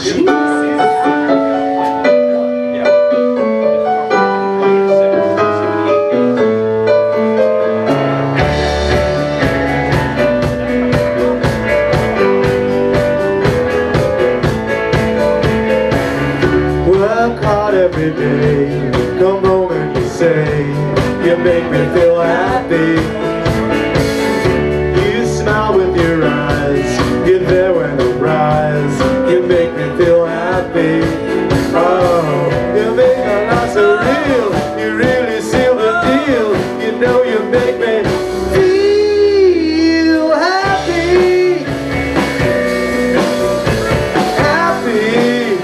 Work hard every day, come home and you say, you make me feel happy. You smile with your eyes, you're there when I rise, you make me feel happy. Oh, you make my life so real, you really seal the deal, you know you make me feel happy. Happy.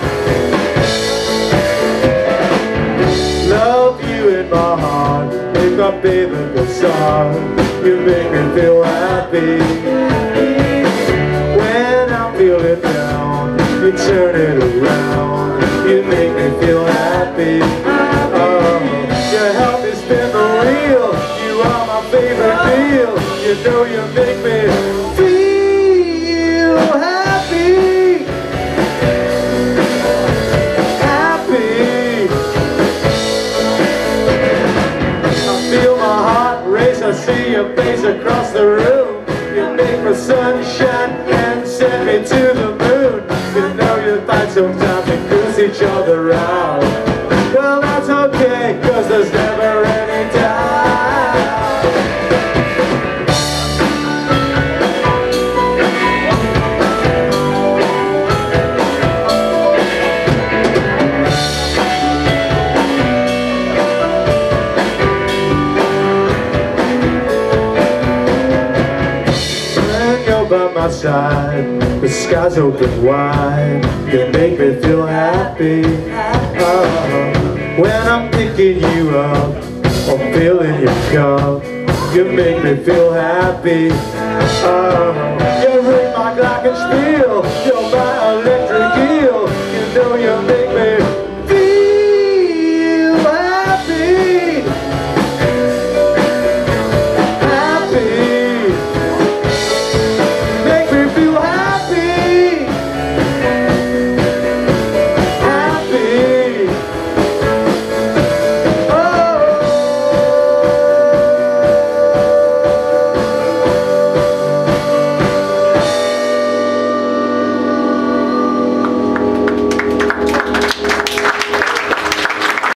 Love you in my heart, if I'm bathing the sun, you make me feel happy. When I'm feeling down, you turn it around, you make me feel happy. Oh, you help me spin the wheel, you are my favorite meal, you know you make me feel happy. Happy. I feel my heart race, I see your face across the room, you make my sunshine and send me to the moon. You know you find some time to goose each other out. Well, that's okay, cause there's never any doubt. When you're by my side, the sky's open wide, you make me feel happy. When I'm picking you up, I'm filling your cup, you make me feel happy.